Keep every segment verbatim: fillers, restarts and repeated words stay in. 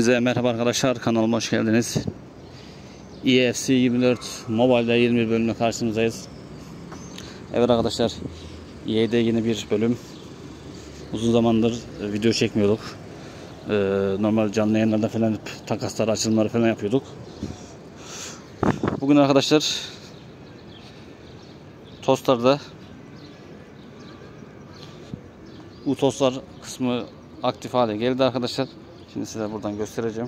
Size merhaba arkadaşlar, kanalıma hoş geldiniz. E F C yirmi dört Mobile'da yirmi bir bölümle karşınızdayız. Evet arkadaşlar, E A'de yeni bir bölüm. Uzun zamandır video çekmiyorduk. Ee, normal canlı yayınlarda falan takaslar, açılımları falan yapıyorduk. Bugün arkadaşlar Tostlar'da U-Tostlar kısmı aktif hale geldi arkadaşlar. Şimdi size buradan göstereceğim.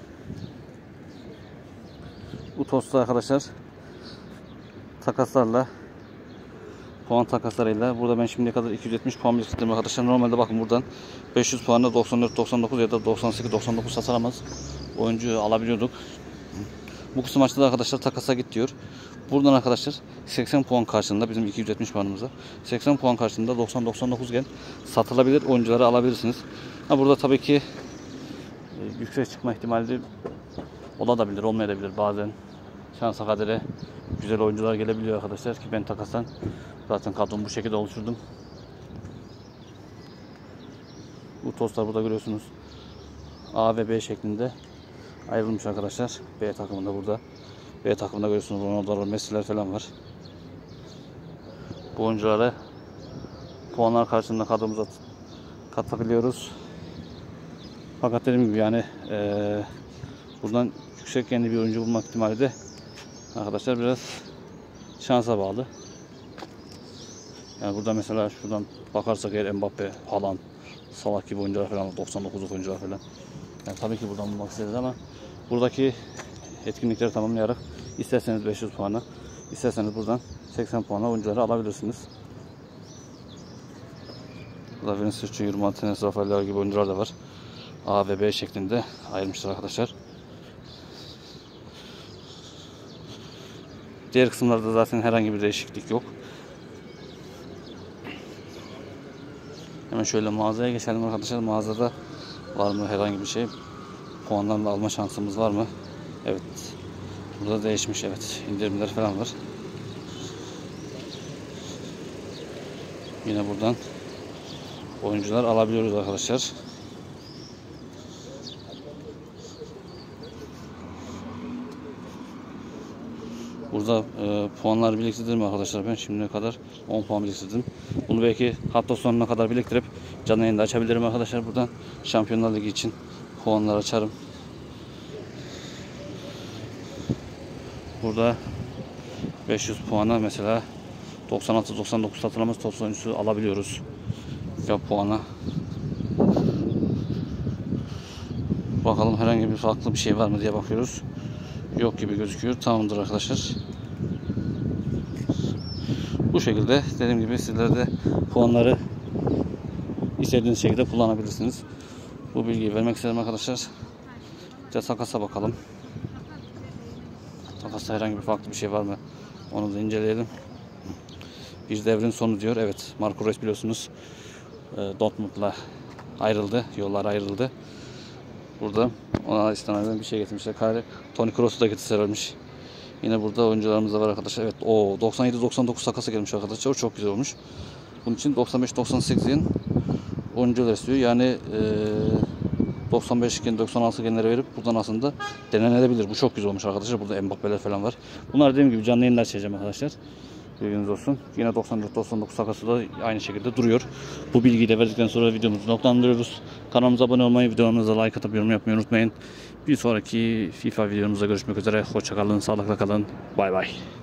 U-Tostlar arkadaşlar takaslarla, puan takaslarıyla burada ben şimdiye kadar iki yüz yetmiş puan biriktirdim arkadaşlar. Normalde bakın buradan beş yüz puanla doksan dört doksan dokuz ya da doksan sekiz doksan dokuz satılamaz oyuncu alabiliyorduk. Bu kısım açtı arkadaşlar, takasa git diyor. Buradan arkadaşlar seksen puan karşılığında, bizim iki yüz yetmiş puanımıza seksen puan karşılığında doksan doksan dokuz gen satılabilir oyuncuları alabilirsiniz. Ha, burada tabii ki e, yüksek çıkma ihtimali olabilir, olmayabilir. Bazen şansa kadere güzel oyuncular gelebiliyor arkadaşlar ki ben takastan zaten kadromu bu şekilde oluşturdum. Bu tostlar burada görüyorsunuz A ve B şeklinde ayrılmış arkadaşlar. B takımında burada. B takımında görüyorsunuz Ronaldo'lar, Messi'ler falan var. Bu oyunculara puanlar karşılığında kadromuza katabiliyoruz. Fakat dediğim gibi yani ee, buradan yüksek genli bir oyuncu bulmak ihtimali de arkadaşlar biraz şansa bağlı. Yani burada mesela şuradan bakarsak eğer Mbappe, Haaland, Salah gibi oyuncular falan, doksan dokuzluk oyuncular falan. Yani tabii ki buradan bulmak isteriz ama buradaki etkinlikleri tamamlayarak isterseniz beş yüz puana, isterseniz buradan seksen puana oyuncuları alabilirsiniz. Burada Vinicius Junior, Martinez, Rafael gibi oyuncular da var. A ve B şeklinde ayrılmışlar arkadaşlar. Diğer kısımlarda zaten herhangi bir değişiklik yok. Hemen şöyle mağazaya geçelim arkadaşlar. Mağazada var mı herhangi bir şey? Puanlarla alma şansımız var mı? Evet. Burada değişmiş, evet. İndirimler falan var. Yine buradan oyuncular alabiliyoruz arkadaşlar. Burada e, puanlar biriktirdim arkadaşlar. Ben şimdiye kadar on puan biriktirdim. Bunu belki hafta sonuna kadar biriktirip canlı yayında açabilirim arkadaşlar. Buradan Şampiyonlar Ligi için puanlar açarım. Burada beş yüz puana mesela doksan altı doksan dokuz satılamaz top oyuncusu alabiliyoruz. Ya puana. Bakalım herhangi bir farklı bir şey var mı diye bakıyoruz. Yok gibi gözüküyor. Tamamdır arkadaşlar. Bu şekilde dediğim gibi sizler de puanları istediğiniz şekilde kullanabilirsiniz. Bu bilgiyi vermek istedim arkadaşlar. İşte takasa bakalım. Takasta herhangi bir farklı bir şey var mı? Onu da inceleyelim. Bir devrin sonu diyor. Evet, Marco Reus biliyorsunuz Dortmund'la ayrıldı. Yollar ayrıldı. Burada ona istinaden bir şey getirmişler. Kare Toni Kroos'u da getirmişlermiş. Yine burada oyuncularımız da var arkadaşlar. Evet, o doksan yedi doksan dokuz takası gelmiş arkadaşlar. O çok güzel olmuş. Bunun için doksan beş doksan sekizin oyuncular istiyor. Yani e, doksan beş gen doksan altı genlere verip buradan aslında denenebilir. Bu çok güzel olmuş arkadaşlar. Burada Mbappe'ler falan var. Bunlar dediğim gibi canlı yayınlar çekeceğim arkadaşlar. Bilginiz olsun. Yine doksan dört doksan dokuz takası da aynı şekilde duruyor. Bu bilgiyi de verdikten sonra videomuzu noktalandırıyoruz. Kanalımıza abone olmayı, videomuza like atıp yorum yapmayı unutmayın. Bir sonraki FIFA videomuzda görüşmek üzere. Hoşça kalın, sağlıkla kalın. Bay bay.